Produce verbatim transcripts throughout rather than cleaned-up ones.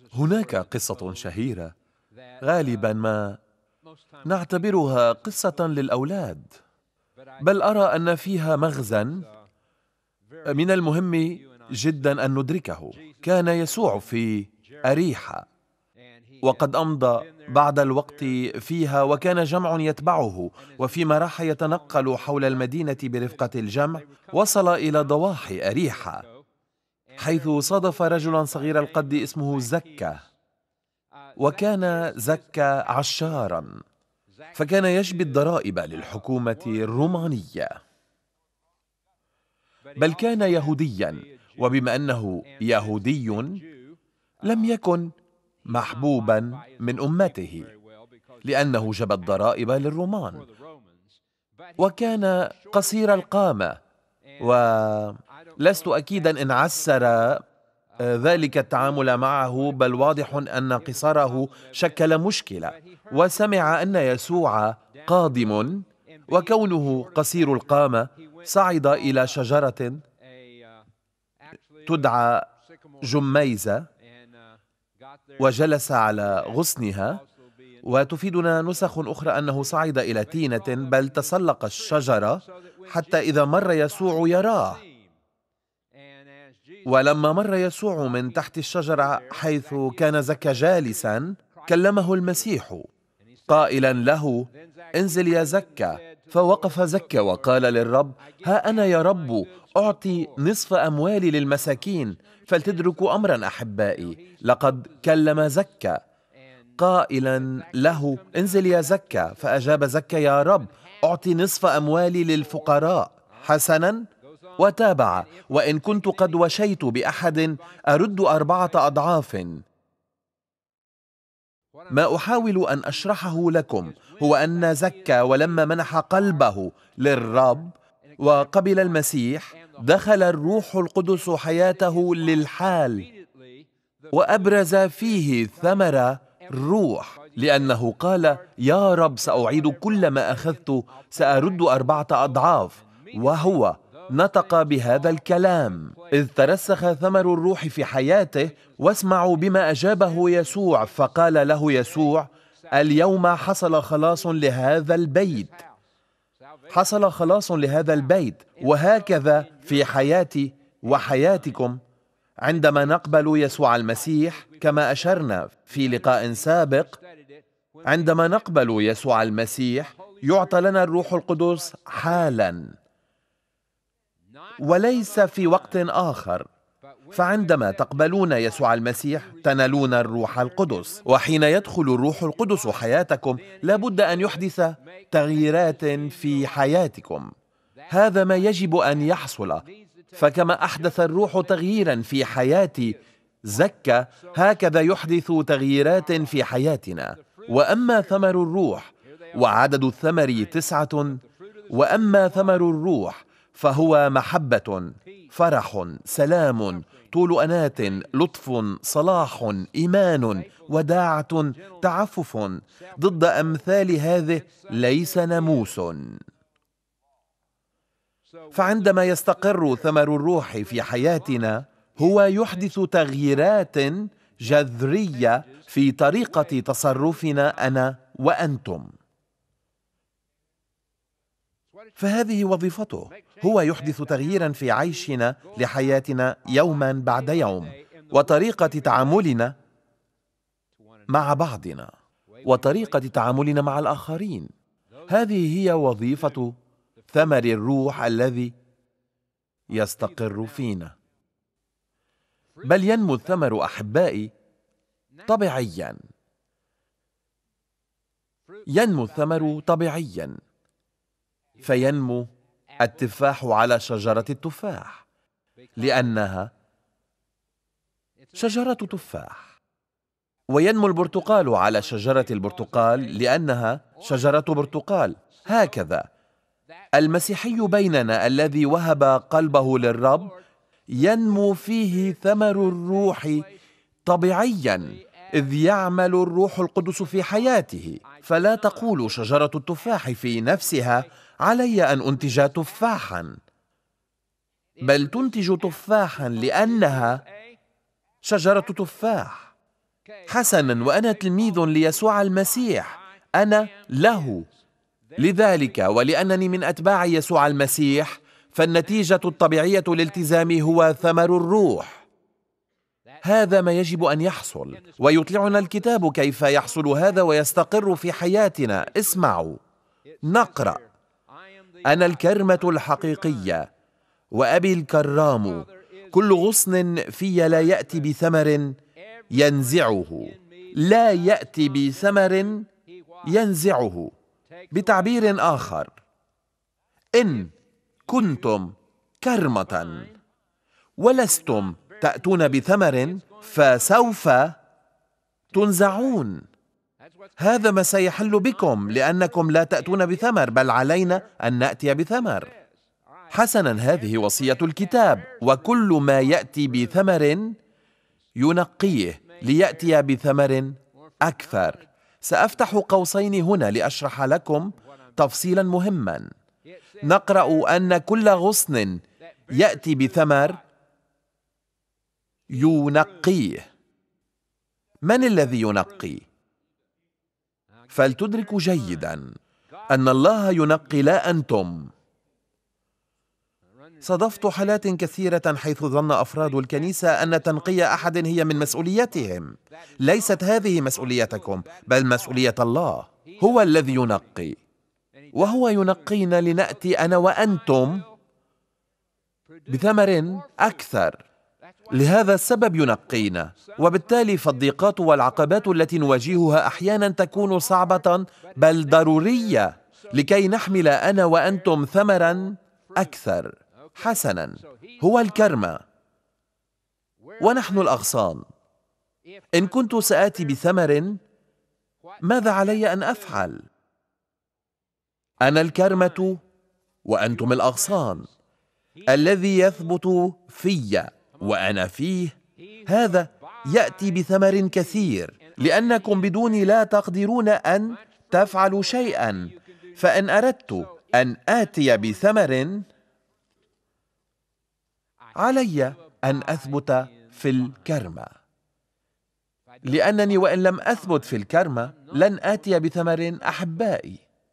هناك قصة شهيرة غالبا ما نعتبرها قصة للأولاد، بل أرى أن فيها مغزى من المهم جدا أن ندركه. كان يسوع في أريحة، وقد أمضى بعض الوقت فيها، وكان جمع يتبعه، وفيما راح يتنقل حول المدينة برفقة الجمع وصل إلى ضواحي أريحة، حيث صادف رجلا صغير القد اسمه زكا. وكان زكا عشارا، فكان يجبي الضرائب للحكومة الرومانية، بل كان يهوديا، وبما أنه يهودي لم يكن محبوبا من أمته لأنه جبى الضرائب للرومان، وكان قصير القامة، ولست أكيدا إن عسر ذلك التعامل معه، بل واضح أن قصره شكل مشكلة. وسمع أن يسوع قادم، وكونه قصير القامة صعد إلى شجرة تدعى جميزة وجلس على غصنها، وتفيدنا نسخ أخرى أنه صعد إلى تينة، بل تسلق الشجرة حتى إذا مر يسوع يراه. ولما مر يسوع من تحت الشجرة حيث كان زكا جالسا، كلمه المسيح قائلا له: انزل يا زكا. فوقف زكا وقال للرب: ها أنا يا رب أعطي نصف أموالي للمساكين، فلتدركوا أمرا أحبائي، لقد كلم زكا قائلا له: انزل يا زكا. فأجاب زكا: يا رب أعطي نصف أموالي للفقراء. حسنا، وتابع: وإن كنت قد وشيت بأحد أرد أربعة أضعاف. ما أحاول أن أشرحه لكم هو أن زكا ولما منح قلبه للرب وقبل المسيح، دخل الروح القدس حياته للحال، وأبرز فيه ثمر الروح، لأنه قال: يا رب سأعيد كل ما أخذت، سأرد أربعة أضعاف. وهو نطق بهذا الكلام إذ ترسخ ثمر الروح في حياته. واسمعوا بما أجابه يسوع، فقال له يسوع: اليوم حصل خلاص لهذا البيت، حصل خلاص لهذا البيت. وهكذا في حياتي وحياتكم، عندما نقبل يسوع المسيح، كما أشرنا في لقاء سابق، عندما نقبل يسوع المسيح يعطى لنا الروح القدس حالا وليس في وقت آخر. فعندما تقبلون يسوع المسيح تنالون الروح القدس، وحين يدخل الروح القدس حياتكم لابد أن يحدث تغييرات في حياتكم. هذا ما يجب أن يحصل. فكما أحدث الروح تغييرا في حياة زكا، هكذا يحدث تغييرات في حياتنا. وأما ثمر الروح، وعدد الثمر تسعة، وأما ثمر الروح فهو محبة، فرح، سلام، طول أنات، لطف، صلاح، إيمان، وداعة، تعفف. ضد أمثال هذه ليس ناموس. فعندما يستقر ثمر الروح في حياتنا، هو يحدث تغييرات جذرية في طريقة تصرفنا أنا وأنتم. فهذه وظيفته، هو يحدث تغييرا في عيشنا لحياتنا يوما بعد يوم، وطريقة تعاملنا مع بعضنا، وطريقة تعاملنا مع الآخرين. هذه هي وظيفة ثمر الروح الذي يستقر فينا. بل ينمو الثمر أحبائي طبيعيا، ينمو الثمر طبيعيا. فينمو التفاح على شجرة التفاح لأنها شجرة تفاح، وينمو البرتقال على شجرة البرتقال لأنها شجرة برتقال. هكذا المسيحي بيننا الذي وهب قلبه للرب ينمو فيه ثمر الروح طبيعيا، إذ يعمل الروح القدس في حياته. فلا تقول شجرة التفاح في نفسها: علي أن أنتج تفاحا، بل تنتج تفاحا لأنها شجرة تفاح. حسناً، وأنا تلميذ ليسوع المسيح، أنا له. لذلك ولأنني من أتباع يسوع المسيح، فالنتيجة الطبيعية للالتزام هو ثمر الروح. هذا ما يجب أن يحصل، ويطلعنا الكتاب كيف يحصل هذا ويستقر في حياتنا. اسمعوا، نقرأ: أنا الكرمة الحقيقية وأبي الكرام، كل غصن في لا يأتي بثمر ينزعه، لا يأتي بثمر ينزعه. بتعبير آخر، إن كنتم كرمة ولستم تأتون بثمر فسوف تنزعون. هذا ما سيحل بكم، لأنكم لا تأتون بثمر، بل علينا أن نأتي بثمر. حسناً، هذه وصية الكتاب: وكل ما يأتي بثمر ينقيه ليأتي بثمر أكثر. سأفتح قوسين هنا لأشرح لكم تفصيلاً مهماً. نقرأ أن كل غصن يأتي بثمر ينقيه. من الذي ينقي؟ فلتدركوا جيداً أن الله ينقي، لا أنتم. صادفت حالات كثيرة حيث ظن أفراد الكنيسة أن تنقية أحد هي من مسؤوليتهم. ليست هذه مسؤوليتكم، بل مسؤولية الله. هو الذي ينقي، وهو ينقينا لنأتي أنا وأنتم بثمر أكثر. لهذا السبب ينقينا، وبالتالي فالضيقات والعقبات التي نواجهها أحيانا تكون صعبة بل ضرورية لكي نحمل أنا وأنتم ثمرا أكثر. حسناً، هو الكرمة ونحن الأغصان. إن كنت سآتي بثمر، ماذا علي أن أفعل؟ أنا الكرمة وأنتم الأغصان. الذي يثبت في وأنا فيه، هذا يأتي بثمر كثير، لأنكم بدوني لا تقدرون أن تفعلوا شيئاً. فإن أردت أن آتي بثمر، علي أن أثبت في الكرمة، لأنني وإن لم أثبت في الكرمة لن آتي بثمر. أحبائي،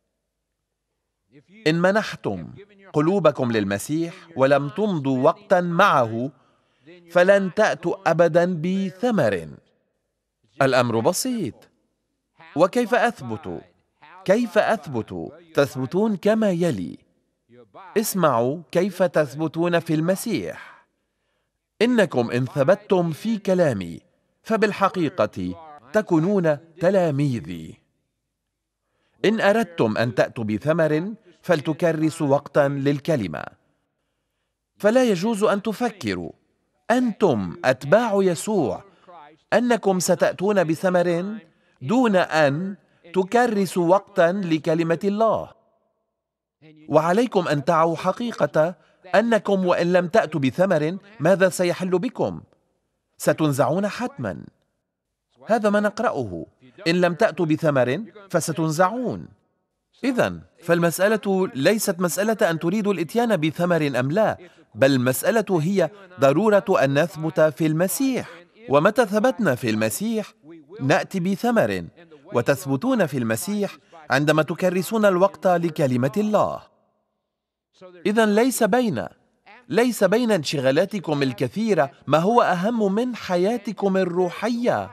إن منحتم قلوبكم للمسيح ولم تمضوا وقتا معه، فلن تأتوا أبدا بثمر. الأمر بسيط. وكيف أثبت؟ كيف أثبت؟ تثبتون كما يلي. اسمعوا كيف تثبتون في المسيح. إنكم إن ثبتتم في كلامي فبالحقيقة تكونون تلاميذي. إن أردتم أن تأتوا بثمر فلتكرسوا وقتا للكلمة. فلا يجوز أن تفكروا أنتم أتباع يسوع أنكم ستأتون بثمر دون أن تكرسوا وقتا لكلمة الله. وعليكم أن تعوا حقيقة أنكم وإن لم تأتوا بثمر، ماذا سيحل بكم؟ ستنزعون حتما. هذا ما نقرأه: إن لم تأتوا بثمر فستنزعون. إذن فالمسألة ليست مسألة أن تريدوا الإتيان بثمر أم لا، بل المسألة هي ضرورة أن نثبت في المسيح. ومتى ثبتنا في المسيح نأتي بثمر. وتثبتون في المسيح عندما تكرسون الوقت لكلمة الله. إذن ليس بين ليس بين انشغالاتكم الكثيرة ما هو أهم من حياتكم الروحية.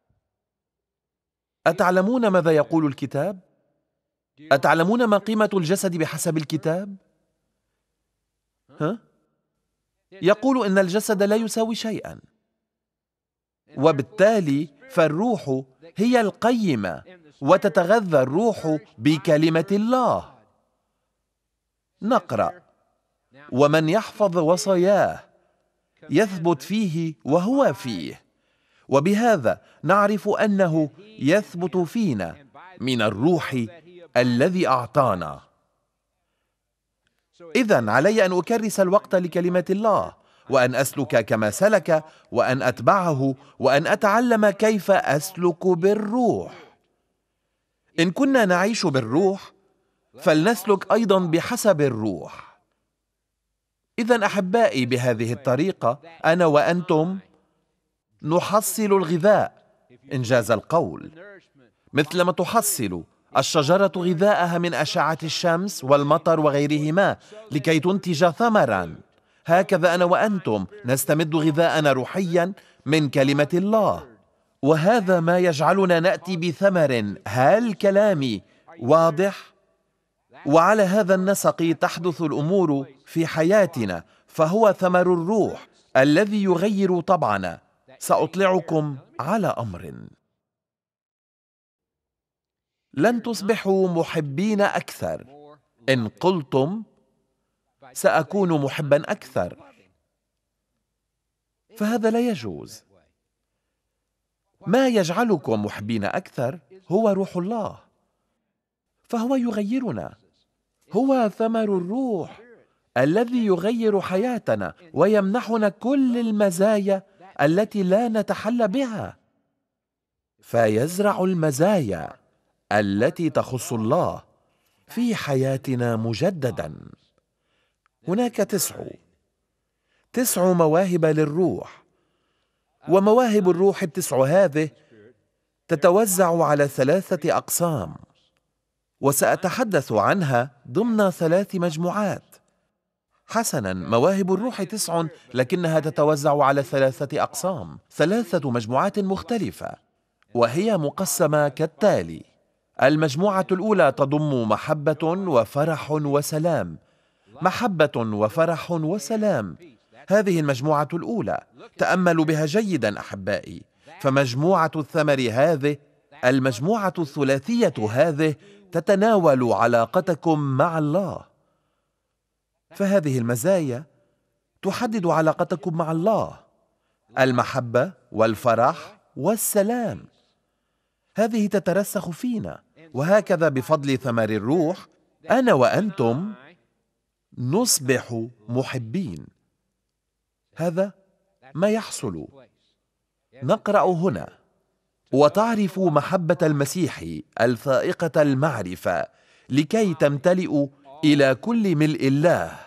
أتعلمون ماذا يقول الكتاب؟ أتعلمون ما قيمة الجسد بحسب الكتاب؟ ها؟ يقول إن الجسد لا يساوي شيئا، وبالتالي فالروح هي القيمة، وتتغذى الروح بكلمة الله. نقرأ: ومن يحفظ وصاياه يثبت فيه وهو فيه، وبهذا نعرف أنه يثبت فينا من الروح الذي أعطانا. إذن علي أن أكرس الوقت لكلمة الله، وأن أسلك كما سلك، وأن أتبعه، وأن أتعلم كيف أسلك بالروح. إن كنا نعيش بالروح فلنسلك أيضا بحسب الروح. إذن أحبائي، بهذه الطريقة أنا وأنتم نحصل الغذاء إنجاز القول. مثلما تحصل الشجرة غذاءها من أشعة الشمس والمطر وغيرهما لكي تنتج ثمراً، هكذا أنا وأنتم نستمد غذاءنا روحياً من كلمة الله، وهذا ما يجعلنا نأتي بثمر. هل كلامي واضح؟ وعلى هذا النسق تحدث الأمور في حياتنا، فهو ثمر الروح الذي يغير طبعنا. سأطلعكم على أمر: لن تصبحوا محبين أكثر إن قلتم سأكون محبا أكثر، فهذا لا يجوز. ما يجعلكم محبين أكثر هو روح الله، فهو يغيرنا. هو ثمر الروح الذي يغير حياتنا ويمنحنا كل المزايا التي لا نتحلى بها، فيزرع المزايا التي تخص الله في حياتنا مجددا. هناك تسع تسع مواهب للروح، ومواهب الروح التسع هذه تتوزع على ثلاثة أقسام، وسأتحدث عنها ضمن ثلاث مجموعات. حسناً، مواهب الروح تسع، لكنها تتوزع على ثلاثة أقسام، ثلاثة مجموعات مختلفة، وهي مقسمة كالتالي: المجموعة الأولى تضم محبة وفرح وسلام. محبة وفرح وسلام، هذه المجموعة الأولى. تأملوا بها جيداً أحبائي، فمجموعة الثمر هذه، المجموعة الثلاثية هذه، تتناول علاقتكم مع الله. فهذه المزايا تحدد علاقتكم مع الله: المحبة والفرح والسلام. هذه تترسخ فينا، وهكذا بفضل ثمر الروح أنا وأنتم نصبح محبين. هذا ما يحصل. نقرأ هنا: وتعرف محبة المسيح الفائقة المعرفة لكي تمتلئوا إلى كل ملء الله.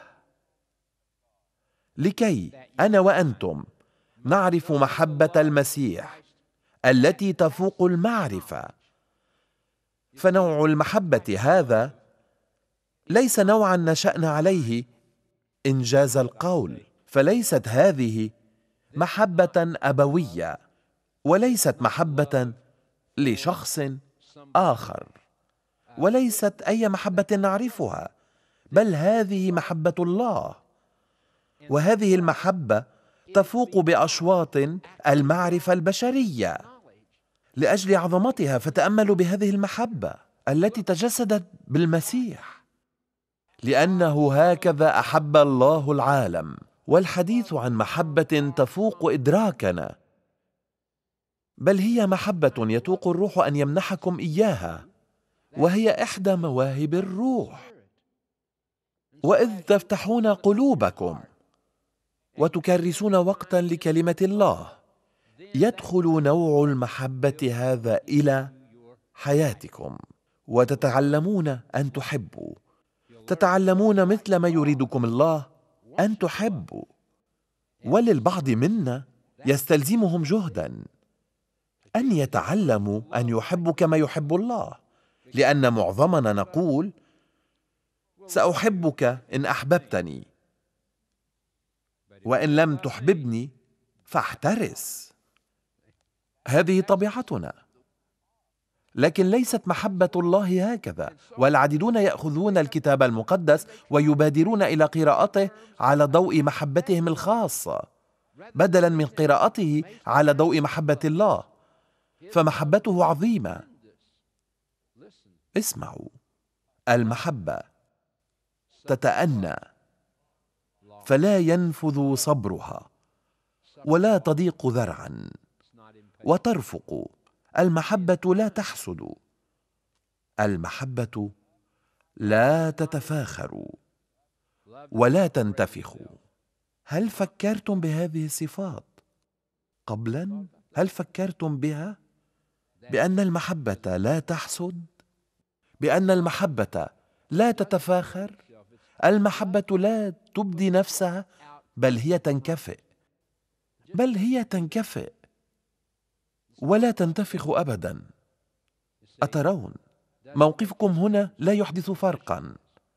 لكي أنا وأنتم نعرف محبة المسيح التي تفوق المعرفة. فنوع المحبة هذا ليس نوعا نشأنا عليه إنجاز القول، فليست هذه محبة أبوية، وليست محبة لشخص آخر، وليست أي محبة نعرفها، بل هذه محبة الله. وهذه المحبة تفوق بأشواط المعرفة البشرية لأجل عظمتها. فتأملوا بهذه المحبة التي تجسدت بالمسيح، لأنه هكذا أحب الله العالم. والحديث عن محبة تفوق إدراكنا، بل هي محبة يتوق الروح أن يمنحكم إياها، وهي إحدى مواهب الروح. وإذ تفتحون قلوبكم وتكرسون وقتا لكلمة الله، يدخل نوع المحبة هذا إلى حياتكم، وتتعلمون أن تحبوا. تتعلمون مثل ما يريدكم الله أن تحبوا. وللبعض منا يستلزمهم جهدا أن يتعلموا أن يحبوا كما يحب الله، لأن معظمنا نقول: سأحبك إن أحببتني، وإن لم تحببني فاحترس. هذه طبيعتنا، لكن ليست محبة الله هكذا. والعديدون يأخذون الكتاب المقدس ويبادرون إلى قراءته على ضوء محبتهم الخاصة، بدلاً من قراءته على ضوء محبة الله، فمحبته عظيمة. اسمعوا: المحبة تتأنى فلا ينفذ صبرها، ولا تضيق ذرعا، وترفق. المحبة لا تحسد، المحبة لا تتفاخر، ولا تنتفخ. هل فكرتم بهذه الصفات قبلا؟ هل فكرتم بها؟ بأن المحبة لا تحسد، بأن المحبة لا تتفاخر، المحبة لا تبدي نفسها، بل هي تنكفئ، بل هي تنكفئ. ولا تنتفخ أبدا. أترون؟ موقفكم هنا لا يحدث فرقا،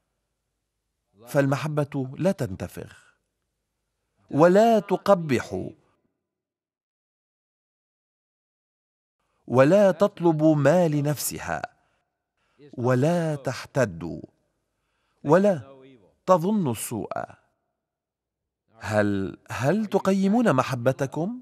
فالمحبة لا تنتفخ ولا تقبح ولا تطلب ما لنفسها ولا تحتد ولا تظن السوء. هل هل تقيمون محبتكم؟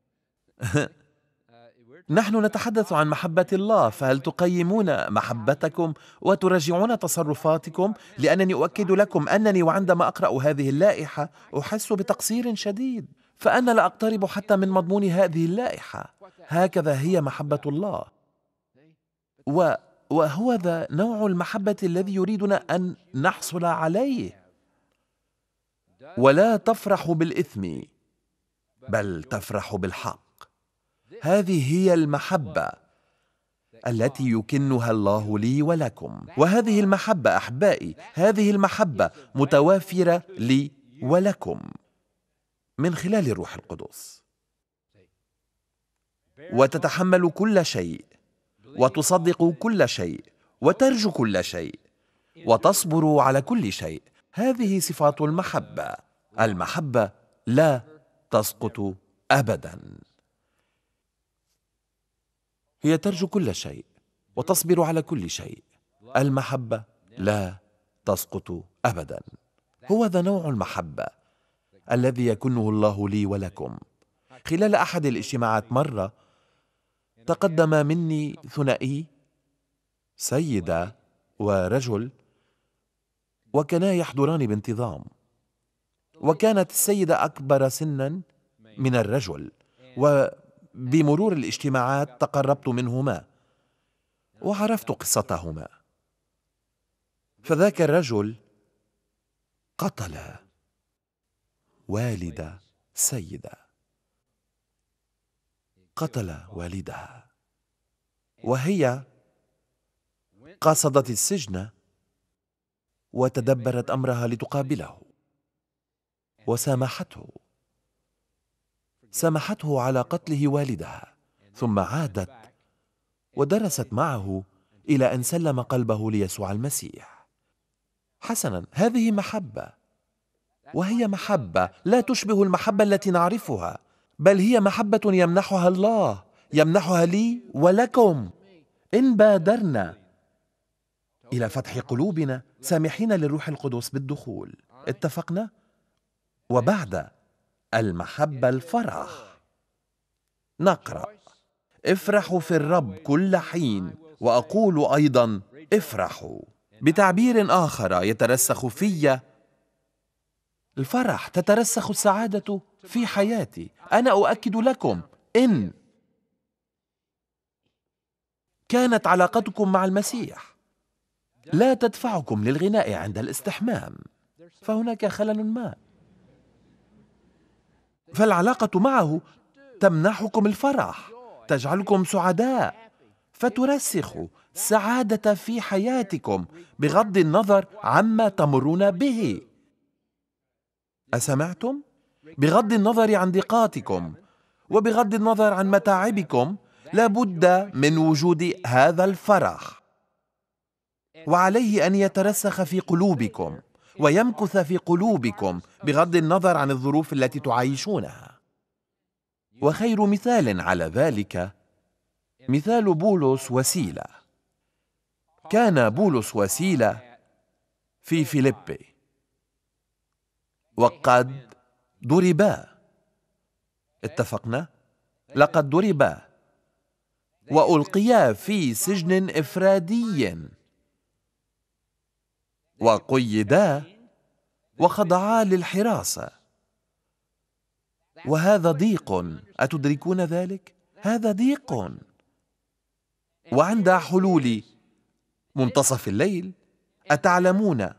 نحن نتحدث عن محبة الله، فهل تقيمون محبتكم وتراجعون تصرفاتكم؟ لأنني أؤكد لكم أنني وعندما أقرأ هذه اللائحة أحس بتقصير شديد، فأنا لا أقترب حتى من مضمون هذه اللائحة. هكذا هي محبة الله، و وهو ذا نوع المحبة الذي يريدنا أن نحصل عليه. ولا تفرح بالإثم بل تفرح بالحق. هذه هي المحبة التي يكنها الله لي ولكم، وهذه المحبة أحبائي، هذه المحبة متوافرة لي ولكم من خلال الروح القدس، وتتحمل كل شيء وتصدق كل شيء وترجو كل شيء وتصبر على كل شيء. هذه صفات المحبة. المحبة لا تسقط أبدا. هي ترجو كل شيء وتصبر على كل شيء. المحبة لا تسقط أبدا. هو ذا نوع المحبة الذي يكنه الله لي ولكم. خلال أحد الاجتماعات مرة تقدم مني ثنائي، سيدة ورجل، وكانا يحضران بانتظام، وكانت السيدة أكبر سنا من الرجل، وبمرور الاجتماعات تقربت منهما وعرفت قصتهما. فذاك الرجل قتل والد سيدة، قتل والدها، وهي قصدت السجن وتدبرت أمرها لتقابله، وسامحته سامحته على قتله والدها، ثم عادت ودرست معه إلى أن سلم قلبه ليسوع المسيح. حسنا، هذه محبة، وهي محبة لا تشبه المحبة التي نعرفها، بل هي محبة يمنحها الله، يمنحها لي ولكم إن بادرنا إلى فتح قلوبنا سامحين للروح القدس بالدخول. اتفقنا؟ وبعد المحبة الفرح. نقرأ: افرحوا في الرب كل حين، وأقول أيضا افرحوا. بتعبير آخر، يترسخ في الفرح، تترسخ السعادة في حياتي. أنا أؤكد لكم إن كانت علاقتكم مع المسيح لا تدفعكم للغناء عند الاستحمام، فهناك خلل ما. فالعلاقة معه تمنحكم الفرح، تجعلكم سعداء، فترسخ السعادة في حياتكم بغض النظر عما تمرون به. أسمعتم؟ بغض النظر عن ضيقاتكم وبغض النظر عن متاعبكم، لابد من وجود هذا الفرح، وعليه أن يترسخ في قلوبكم ويمكث في قلوبكم بغض النظر عن الظروف التي تعيشونها. وخير مثال على ذلك مثال بولس وسيلة. كان بولس وسيلة في فيليبي، وقد ضربا. اتفقنا؟ لقد ضربا وألقيا في سجن إفرادي، وقيدا وخضعا للحراسة. وهذا ضيق، أتدركون ذلك؟ هذا ضيق. وعند حلول منتصف الليل، أتعلمون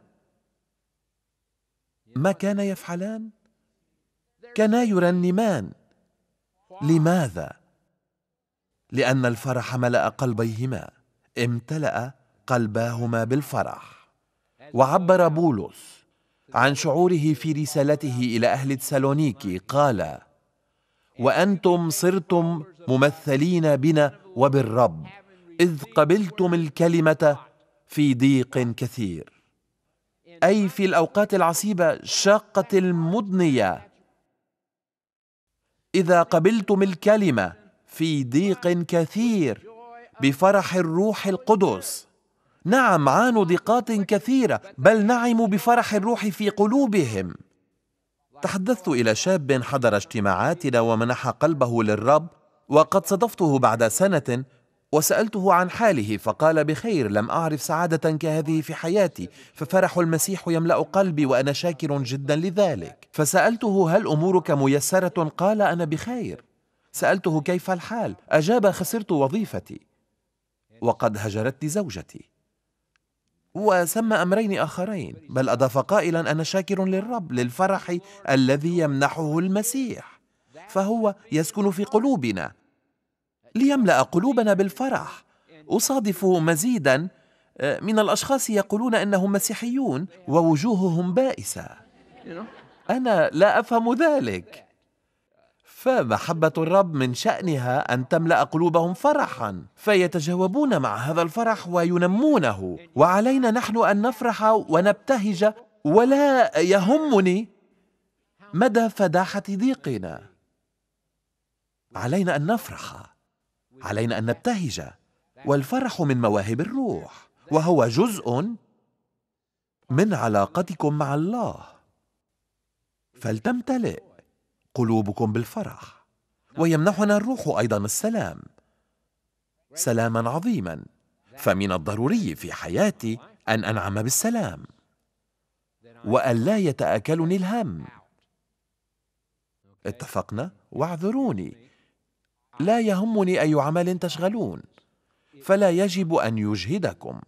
ما كان يفعلان؟ كانا يرنمان. لماذا؟ لأن الفرح ملأ قلبيهما، امتلأ قلباهما بالفرح. وعبر بولس عن شعوره في رسالته إلى أهل تسالونيكي، قال: وأنتم صرتم ممثلين بنا وبالرب، إذ قبلتم الكلمة في ضيق كثير، أي في الأوقات العصيبة الشاقة المضنية. إذا قبلتم الكلمة في ضيق كثير بفرح الروح القدس. نعم، عانوا ضيقات كثيرة، بل نعموا بفرح الروح في قلوبهم. تحدثت إلى شاب حضر اجتماعاتنا ومنح قلبه للرب، وقد صادفته بعد سنة وسألته عن حاله، فقال: بخير، لم أعرف سعادة كهذه في حياتي، ففرح المسيح يملأ قلبي وأنا شاكر جدا لذلك. فسألته: هل أمورك ميسرة؟ قال: أنا بخير. سألته: كيف الحال؟ أجاب: خسرت وظيفتي وقد هجرتني زوجتي. وسمى أمرين آخرين، بل أضاف قائلا: أنا شاكر للرب للفرح الذي يمنحه المسيح، فهو يسكن في قلوبنا ليملأ قلوبنا بالفرح. أصادف مزيدا من الأشخاص يقولون أنهم مسيحيون ووجوههم بائسة. أنا لا أفهم ذلك. فمحبة الرب من شأنها أن تملأ قلوبهم فرحا، فيتجاوبون مع هذا الفرح وينمونه، وعلينا نحن أن نفرح ونبتهج. ولا يهمني مدى فداحة ضيقنا، علينا أن نفرح، علينا أن نبتهج، والفرح من مواهب الروح، وهو جزء من علاقتكم مع الله. فلتمتلئ قلوبكم بالفرح. ويمنحنا الروح أيضا السلام، سلاما عظيما، فمن الضروري في حياتي أن أنعم بالسلام وأن لا يتآكلني الهم. اتفقنا؟ واعذروني، لا يهمني أي عمل تشغلون، فلا يجب أن يجهدكم.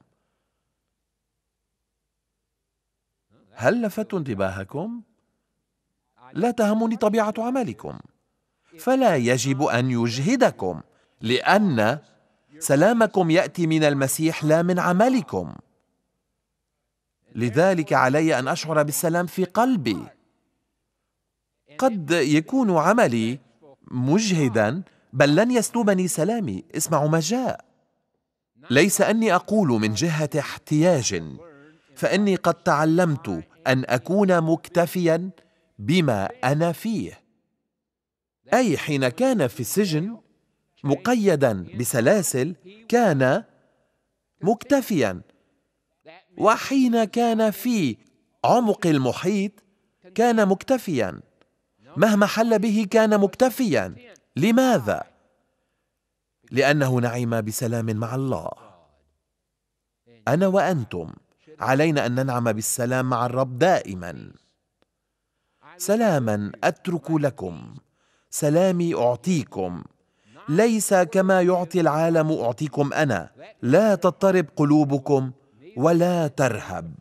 هل لفت انتباهكم؟ لا تهمني طبيعة عملكم، فلا يجب أن يجهدكم، لأن سلامكم يأتي من المسيح لا من عملكم. لذلك علي أن أشعر بالسلام في قلبي. قد يكون عملي مجهدا، بل لن يسلبني سلامي. اسمعوا ما جاء. ليس أني أقول من جهة احتياج، فإني قد تعلمت أن أكون مكتفيا بما أنا فيه. أي حين كان في السجن مقيدا بسلاسل كان مكتفيا، وحين كان في عمق المحيط كان مكتفيا، مهما حل به كان مكتفيا. لماذا؟ لأنه نعم بسلام مع الله. أنا وأنتم علينا أن ننعم بالسلام مع الرب دائما. سلاما أترك لكم، سلامي أعطيكم، ليس كما يعطي العالم أعطيكم أنا. لا تضطرب قلوبكم ولا ترهب.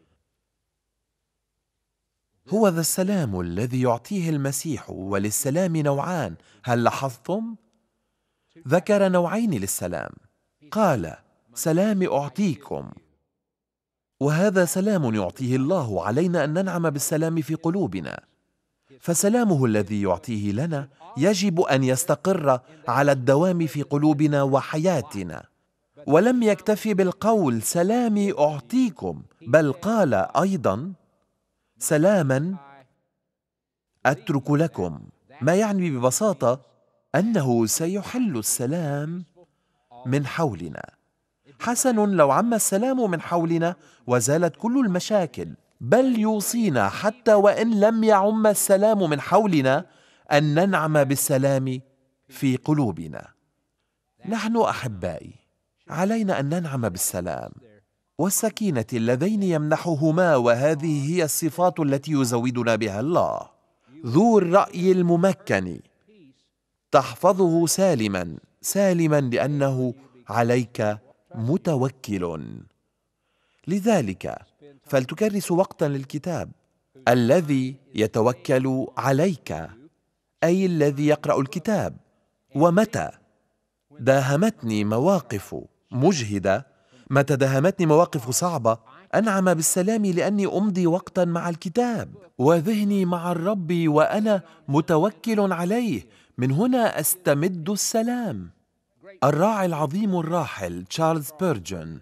هو ذا السلام الذي يعطيه المسيح، وللسلام نوعان. هل لاحظتم؟ ذكر نوعين للسلام، قال: سلامي أعطيكم، وهذا سلام يعطيه الله. علينا أن ننعم بالسلام في قلوبنا، فسلامه الذي يعطيه لنا يجب أن يستقر على الدوام في قلوبنا وحياتنا. ولم يكتفي بالقول سلامي أعطيكم، بل قال أيضا سلاما أترك لكم، ما يعني ببساطة أنه سيحل السلام من حولنا. حسن لو عم السلام من حولنا وزالت كل المشاكل، بل يوصينا حتى وإن لم يعم السلام من حولنا أن ننعم بالسلام في قلوبنا. نحن أحبائي علينا أن ننعم بالسلام والسكينة اللذين يمنحهما، وهذه هي الصفات التي يزودنا بها الله. ذو الرأي الممكن تحفظه سالما سالما لأنه عليك متوكل. لذلك فلتكرس وقتا للكتاب. الذي يتوكل عليك أي الذي يقرأ الكتاب. ومتى داهمتني مواقف مجهدة، متى داهمتني مواقف صعبة، أنعم بالسلام لأني أمضي وقتا مع الكتاب وذهني مع الرب وأنا متوكل عليه، من هنا أستمد السلام. الراعي العظيم الراحل تشارلز بيرجن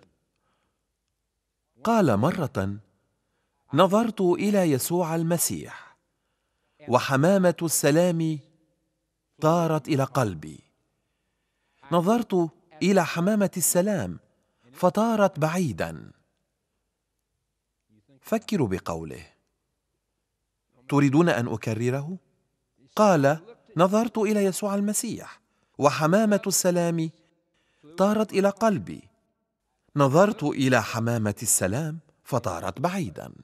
قال مرة: نظرت إلى يسوع المسيح وحمامة السلام طارت إلى قلبي. نظرت إلى حمامة السلام فطارت بعيدا. فكروا بقوله. تريدون أن أكرره؟ قال: نظرت إلى يسوع المسيح وحمامة السلام طارت إلى قلبي. نظرت إلى حمامة السلام فطارت بعيدا.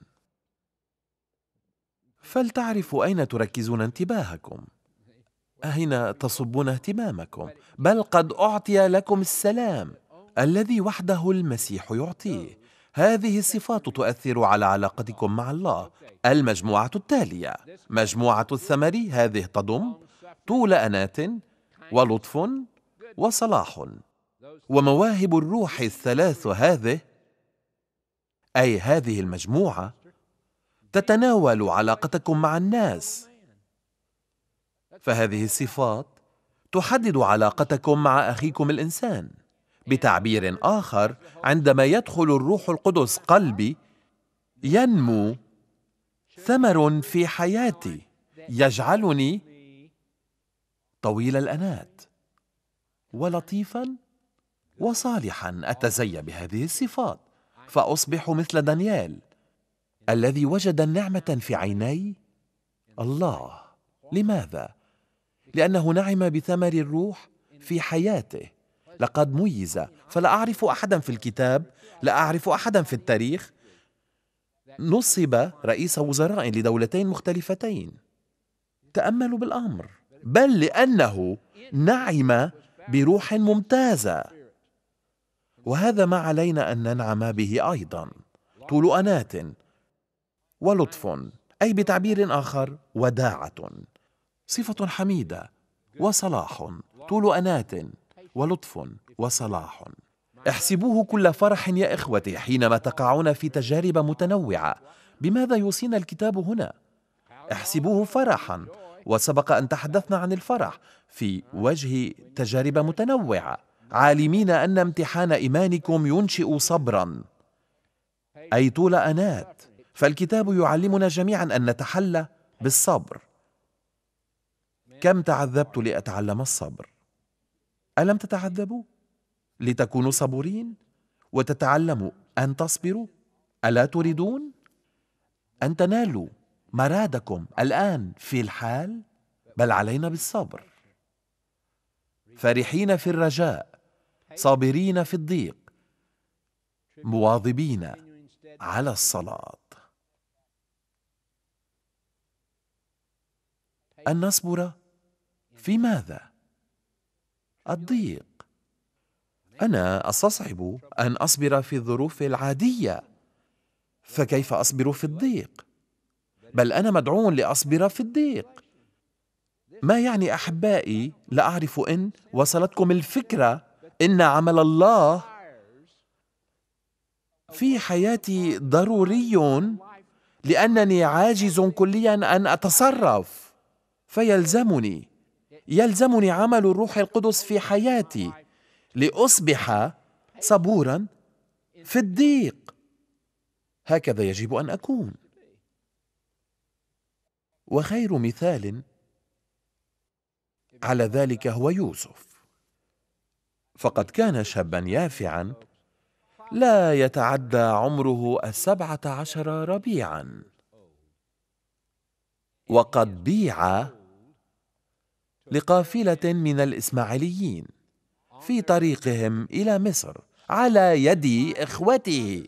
فلتعرفوا أين تركزون انتباهكم، أين تصبون اهتمامكم. بل قد أعطي لكم السلام الذي وحده المسيح يعطيه. هذه الصفات تؤثر على علاقتكم مع الله. المجموعة التالية: مجموعة الثمر، هذه تضم طول أناة ولطف وصلاح. ومواهب الروح الثلاث هذه، أي هذه المجموعة، تتناول علاقتكم مع الناس. فهذه الصفات تحدد علاقتكم مع أخيكم الإنسان. بتعبير آخر، عندما يدخل الروح القدس قلبي ينمو ثمر في حياتي يجعلني طويل الأنات ولطيفا وصالحا. أتزي بهذه الصفات فأصبح مثل دانيال الذي وجد النعمة في عيني الله. لماذا؟ لأنه نعم بثمر الروح في حياته. لقد ميز. فلا أعرف أحدا في الكتاب، لا أعرف أحدا في التاريخ نصب رئيس وزراء لدولتين مختلفتين. تأملوا بالأمر. بل لأنه نعم بروح ممتازة. وهذا ما علينا أن ننعم به أيضا: طول أنات ولطف، أي بتعبير آخر وداعة، صفة حميدة، وصلاح. طول أنات ولطف وصلاح. احسبوه كل فرح يا إخوتي حينما تقعون في تجارب متنوعة. بماذا يوصينا الكتاب هنا؟ احسبوه فرحا. وسبق أن تحدثنا عن الفرح في وجه تجارب متنوعة، عالمين أن امتحان إيمانكم ينشئ صبرا، أي طول أنات. فالكتاب يعلمنا جميعا أن نتحلى بالصبر. كم تعذبت لأتعلم الصبر؟ ألم تتعذبوا لتكونوا صبورين وتتعلموا أن تصبروا؟ ألا تريدون أن تنالوا مرادكم الآن في الحال؟ بل علينا بالصبر، فرحين في الرجاء، صابرين في الضيق، مواظبين على الصلاة. أن نصبر في ماذا؟ الضيق. أنا أستصعب أن أصبر في الظروف العادية، فكيف أصبر في الضيق؟ بل أنا مدعو لأصبر في الضيق. ما يعني أحبائي، لا أعرف إن وصلتكم الفكرة، إن عمل الله في حياتي ضروري لأنني عاجز كليا أن أتصرف، فيلزمني يلزمني عمل الروح القدس في حياتي لأصبح صبورا في الضيق. هكذا يجب أن أكون. وخير مثال على ذلك هو يوسف. فقد كان شابا يافعا لا يتعدى عمره السبعة عشر ربيعا، وقد بيع لقافلة من الإسماعيليين في طريقهم إلى مصر على يد إخوته.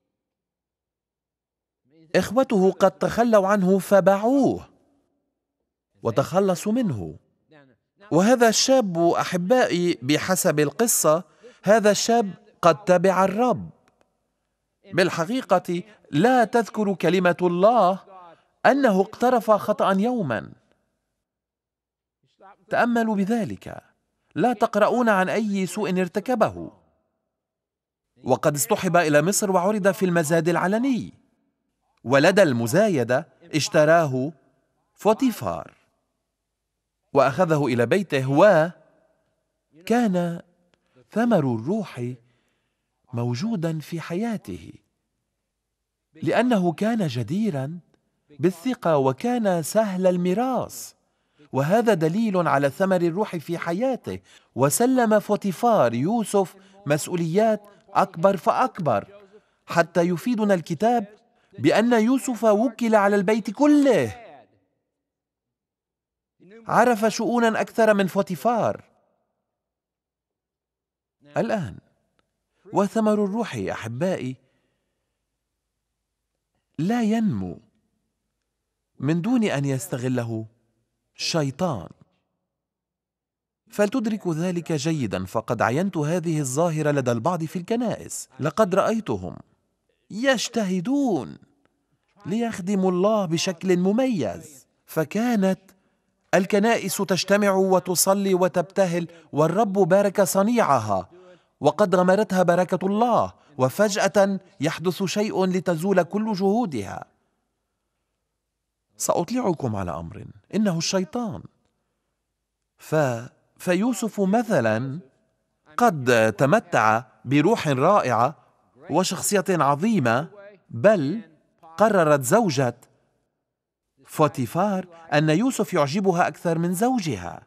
إخوته قد تخلوا عنه فباعوه وتخلصوا منه. وهذا الشاب أحبائي بحسب القصة، هذا الشاب قد تبع الرب. بالحقيقة لا تذكر كلمة الله أنه اقترف خطأ يوما. تأملوا بذلك. لا تقرؤون عن أي سوء ارتكبه. وقد اصطحب إلى مصر وعرض في المزاد العلني، ولدى المزايدة اشتراه فوتيفار وأخذه إلى بيته، وكان ثمر الروح موجودا في حياته لأنه كان جديرا بالثقة وكان سهل الميراث، وهذا دليل على ثمر الروح في حياته. وسلم فوتيفار يوسف مسؤوليات أكبر فأكبر، حتى يفيدنا الكتاب بأن يوسف وكل على البيت كله، عرف شؤونا أكثر من فوتيفار. الآن وثمر الروح أحبائي لا ينمو من دون أن يستغله الشيطان، فلتدرك ذلك جيدا، فقد عينت هذه الظاهرة لدى البعض في الكنائس. لقد رأيتهم يجتهدون ليخدموا الله بشكل مميز، فكانت الكنائس تجتمع وتصلي وتبتهل، والرب بارك صنيعها وقد غمرتها بركة الله، وفجأة يحدث شيء لتزول كل جهودها. سأطلعكم على أمر، إنه الشيطان. ف... فيوسف مثلا قد تمتع بروح رائعة وشخصية عظيمة، بل قررت زوجة فوتيفار أن يوسف يعجبها أكثر من زوجها.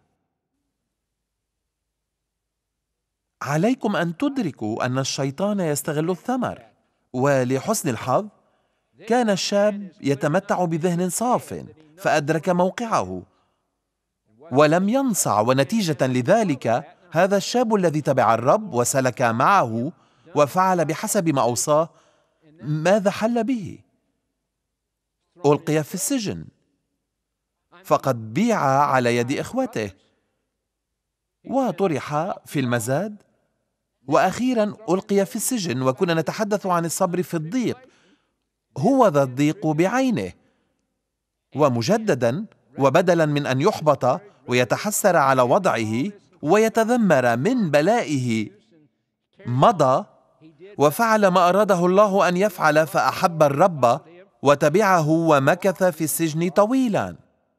عليكم أن تدركوا أن الشيطان يستغل الثمر، ولحسن الحظ كان الشاب يتمتع بذهن صاف فأدرك موقعه ولم ينصع، ونتيجة لذلك هذا الشاب الذي تبع الرب وسلك معه وفعل بحسب ما أوصاه، ماذا حل به؟ ألقي في السجن، فقد بيع على يد إخوته وطرح في المزاد، وأخيرا ألقي في السجن. وكنا نتحدث عن الصبر في الضيق، هو ذا الضيق بعينه. ومجددا، وبدلا من أن يحبط ويتحسر على وضعه ويتذمر من بلائه، مضى وفعل ما أراده الله أن يفعل، فأحب الرب وتبعه ومكث في السجن طويلا،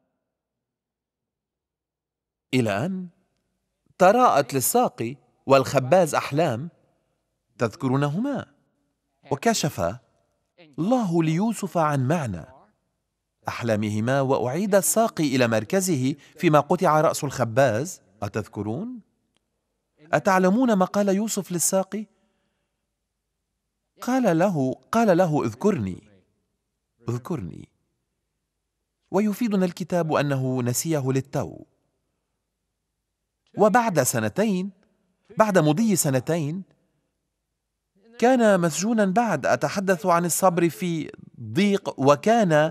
إلى أن تراءت للساقي والخباز أحلام، تذكرونهما؟ وكشف الله ليوسف عن معنى أحلامهما، وأعيد الساقي إلى مركزه فيما قطع رأس الخباز. أتذكرون؟ أتعلمون ما قال يوسف للساقي؟ قال له قال له اذكرني اذكرني ويفيدنا الكتاب أنه نسيه للتو. وبعد سنتين، بعد مضي سنتين، كان مسجونا بعد. أتحدث عن الصبر في ضيق، وكان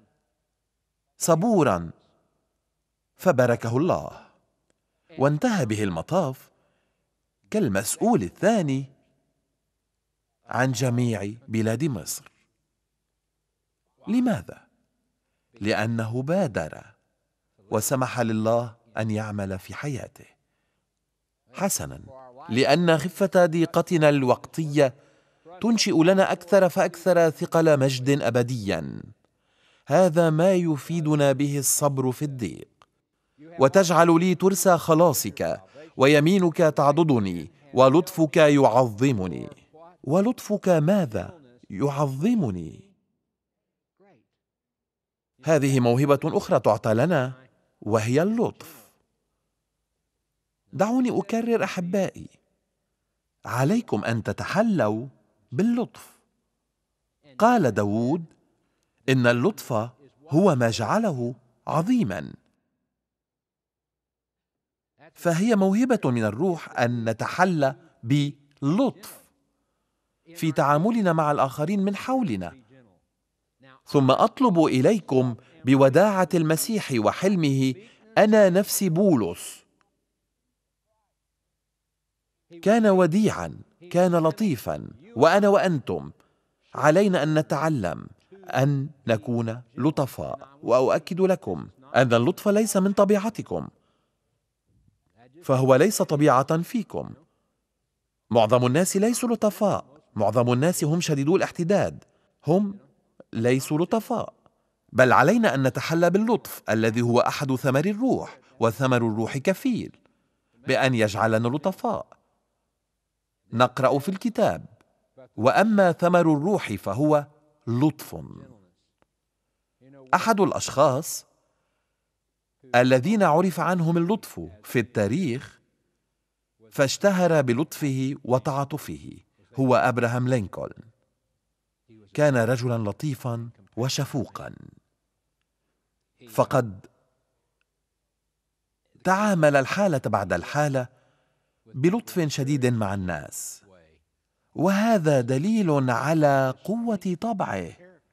صبورا فباركه الله، وانتهى به المطاف كالمسؤول الثاني عن جميع بلاد مصر. لماذا؟ لأنه بادر وسمح لله أن يعمل في حياته. حسنا، لأن خفة ضيقتنا الوقتية تنشئ لنا أكثر فأكثر ثقل مجد أبديا. هذا ما يفيدنا به الصبر في الضيق. وتجعل لي ترسى خلاصك، ويمينك تعضدني، ولطفك يعظمني. ولطفك ماذا؟ يعظمني. هذه موهبة أخرى تعطى لنا، وهي اللطف. دعوني أكرر أحبائي، عليكم أن تتحلوا باللطف. قال داود إن اللطف هو ما جعله عظيما. فهي موهبة من الروح أن نتحلى بلطف في تعاملنا مع الآخرين من حولنا. ثم أطلب إليكم بوداعة المسيح وحلمه، أنا نفسي بولس كان وديعا، كان لطيفا، وأنا وأنتم علينا أن نتعلم أن نكون لطفاء. وأؤكد لكم أن اللطف ليس من طبيعتكم، فهو ليس طبيعة فيكم. معظم الناس ليسوا لطفاء، معظم الناس هم شديدو الاحتداد، هم ليسوا لطفاء، بل علينا أن نتحلى باللطف الذي هو أحد ثمر الروح، وثمر الروح كفيل بأن يجعلنا لطفاء. نقرأ في الكتاب: وأما ثمر الروح فهو لطف. أحد الأشخاص الذين عرف عنهم اللطف في التاريخ فاشتهر بلطفه وتعاطفه هو أبراهام لينكولن. كان رجلا لطيفا وشفوقا، فقد تعامل الحالة بعد الحالة بلطف شديد مع الناس، وهذا دليل على قوة طبعه،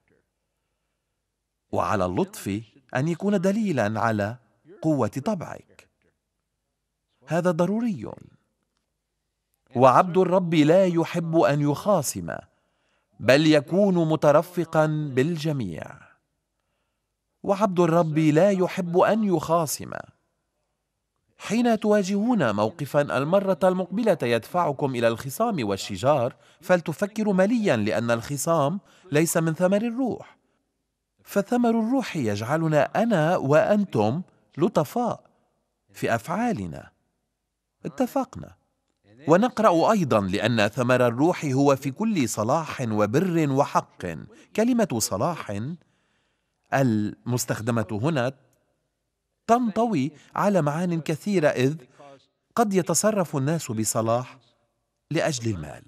وعلى اللطف أن يكون دليلا على قوة طبعك. هذا ضروري. وعبد الرب لا يحب أن يخاصم، بل يكون مترفقا بالجميع. وعبد الرب لا يحب أن يخاصم. حين تواجهون موقفا المرة المقبلة يدفعكم إلى الخصام والشجار، فلتفكروا مليا، لأن الخصام ليس من ثمر الروح، فثمر الروح يجعلنا أنا وأنتم لطفاء في أفعالنا. اتفقنا. ونقرأ أيضا: لأن ثمر الروح هو في كل صلاح وبر وحق. كلمة صلاح المستخدمة هنا تنطوي على معان كثيرة، إذ قد يتصرف الناس بصلاح لأجل المال،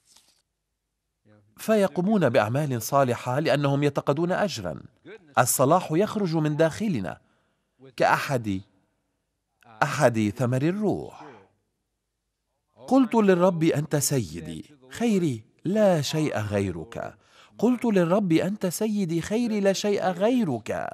فيقومون بأعمال صالحة لأنهم يتقاضون أجرا. الصلاح يخرج من داخلنا كأحد أحد ثمر الروح. قلت للرب: أنت سيدي، خيري لا شيء غيرك. قلت للرب: أنت سيدي، خيري لا شيء غيرك.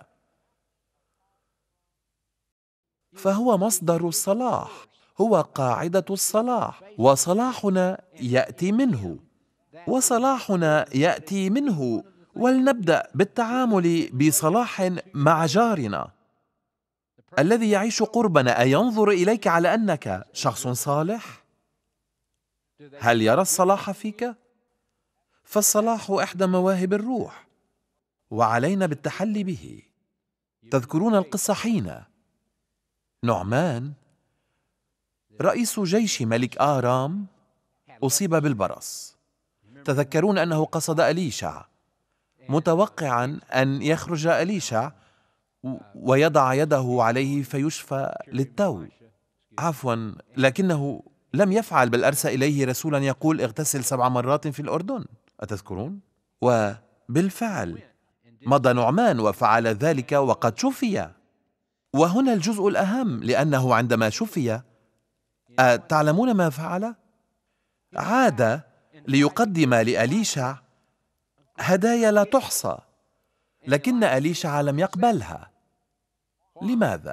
فهو مصدر الصلاح، هو قاعدة الصلاح، وصلاحنا يأتي منه، وصلاحنا يأتي منه. ولنبدأ بالتعامل بصلاح مع جارنا الذي يعيش قربنا. أينظر إليك على أنك شخص صالح؟ هل يرى الصلاح فيك؟ فالصلاح إحدى مواهب الروح، وعلينا بالتحلي به. تذكرون القصة حين نعمان رئيس جيش ملك آرام أصيب بالبرص. تذكرون أنه قصد أليشع متوقعا أن يخرج أليشع ويضع يده عليه فيشفى للتو. عفوا، لكنه لم يفعل، بل أرسل إليه رسولا يقول: اغتسل سبع مرات في الأردن. أتذكرون؟ وبالفعل مضى نعمان وفعل ذلك وقد شفي. وهنا الجزء الأهم، لأنه عندما شفي تعلمون ما فعل؟ عاد ليقدم لأليشع هدايا لا تحصى، لكن أليشع لم يقبلها. لماذا؟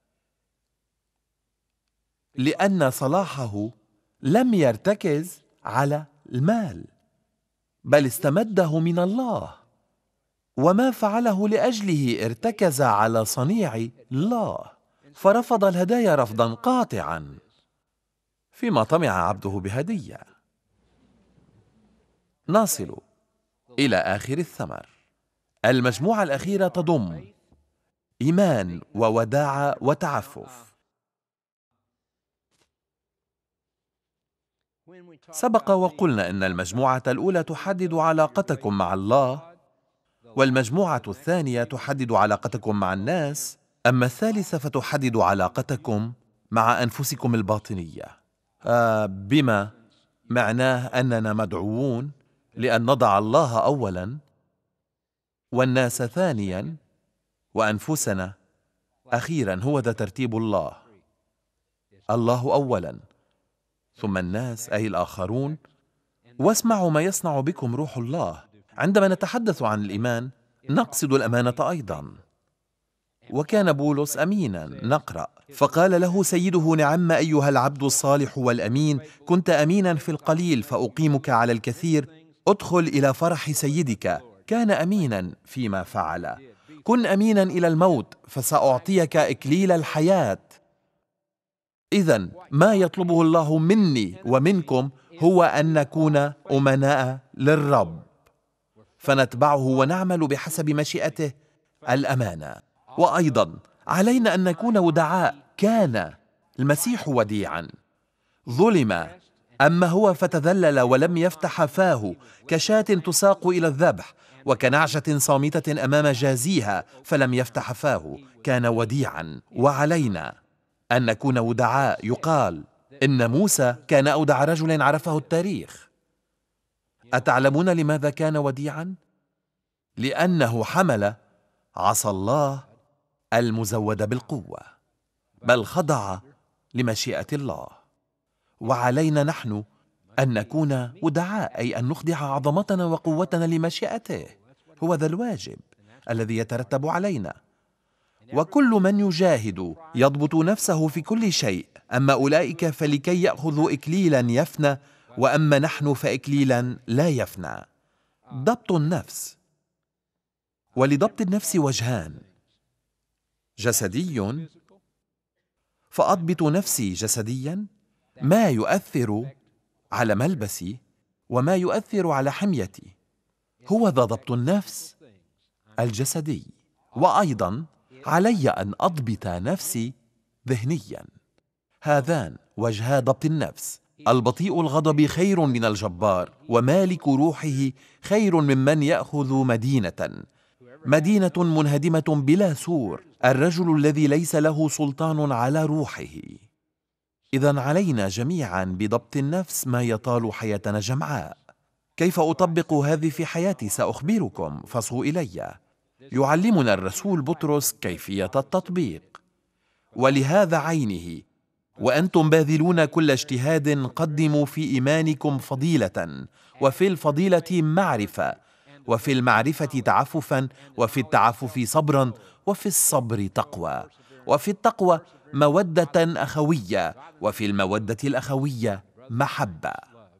لأن صلاحه لم يرتكز على المال، بل استمده من الله، وما فعله لأجله ارتكز على صنيع الله، فرفض الهدايا رفضا قاطعا، فيما طمع عبده بهدية. نصل إلى آخر الثمر. المجموعة الأخيرة تضم إيمان ووداعة وتعفف. سبق وقلنا إن المجموعة الأولى تحدد علاقتكم مع الله، والمجموعة الثانية تحدد علاقتكم مع الناس، أما الثالثة فتحدد علاقتكم مع أنفسكم الباطنية. آه بما معناه أننا مدعوون لأن نضع الله أولا، والناس ثانيا، وأنفسنا أخيرا. هو ذا ترتيب الله: الله أولا، ثم الناس أي الآخرون. واسمعوا ما يصنع بكم روح الله. عندما نتحدث عن الإيمان نقصد الأمانة أيضا. وكان بولس أمينا. نقرأ: فقال له سيده: نعم أيها العبد الصالح والأمين، كنت أمينا في القليل فأقيمك على الكثير، ادخل إلى فرح سيدك. كان أمينا فيما فعل. كن أمينا إلى الموت فسأعطيك إكليل الحياة. إذن ما يطلبه الله مني ومنكم هو أن نكون أمناء للرب، فنتبعه ونعمل بحسب مشيئته الأمانة. وأيضا علينا أن نكون ودعاء. كان المسيح وديعا، ظلم، أما هو فتذلل ولم يفتح فاه، كشاة تساق إلى الذبح، وكنعجة صامتة أمام جازيها فلم يفتح فاه. كان وديعا. وعلينا أن نكون ودعاء. يقال إن موسى كان أودع رجل عرفه التاريخ. أتعلمون لماذا كان وديعا؟ لأنه حمل عصا الله المزودة بالقوة، بل خضع لمشيئة الله. وعلينا نحن أن نكون ودعاء، أي أن نخضع عظمتنا وقوتنا لمشيئته. هو ذا الواجب الذي يترتب علينا. وكل من يجاهد يضبط نفسه في كل شيء، أما أولئك فلكي يأخذوا إكليلا يفنى، وأما نحن فإكليلا لا يفنى. ضبط النفس. ولضبط النفس وجهان: جسدي، فأضبط نفسي جسديا ما يؤثر على ملبسي وما يؤثر على حميتي، هو ذا ضبط النفس الجسدي. وأيضا علي أن أضبط نفسي ذهنيا. هذان وجها ضبط النفس. البطيء الغضب خير من الجبار، ومالك روحه خير ممن يأخذ مدينة مدينة منهدمة بلا سور، الرجل الذي ليس له سلطان على روحه. إذن علينا جميعا بضبط النفس ما يطال حياتنا جمعاء. كيف أطبق هذه في حياتي؟ سأخبركم، فاصغوا إلي. يعلمنا الرسول بطرس كيفية التطبيق. ولهذا عينه وأنتم باذلون كل اجتهاد قدموا في إيمانكم فضيلة، وفي الفضيلة معرفة، وفي المعرفة تعففا، وفي التعفف صبرا، وفي الصبر تقوى، وفي التقوى مودة أخوية، وفي المودة الأخوية محبة.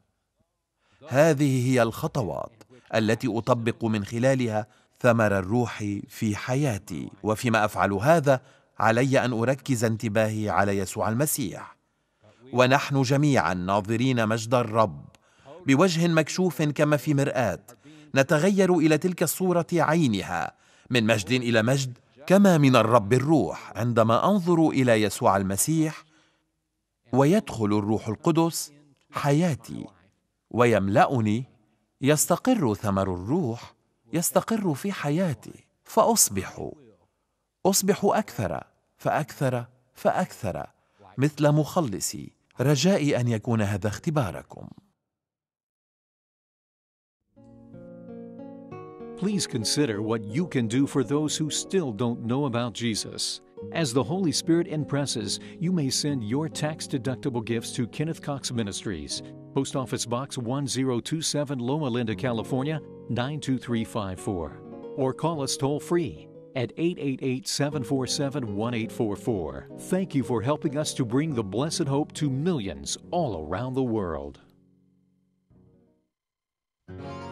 هذه هي الخطوات التي أطبق من خلالها ثمر الروح في حياتي. وفيما أفعل هذا علي أن أركز انتباهي على يسوع المسيح. ونحن جميعا ناظرين مجد الرب بوجه مكشوف كما في مرآة، نتغير إلى تلك الصورة عينها من مجد إلى مجد، كما من الرب الروح. عندما أنظر إلى يسوع المسيح ويدخل الروح القدس حياتي ويملأني، يستقر ثمر الروح، يستقر في حياتي، فأصبح أصبح أكثر فأكثر فأكثر مثل مخلصي. رجائي أن يكون هذا اختباركم. Please consider what you can do for those who still don't know about Jesus. As the Holy Spirit impresses, you may send your tax-deductible gifts to Kenneth Cox Ministries, Post Office Box one zero two seven, Loma Linda, California nine two three five four, or call us toll-free at eight eight eight, seven four seven, one eight four four. Thank you for helping us to bring the blessed hope to millions all around the world.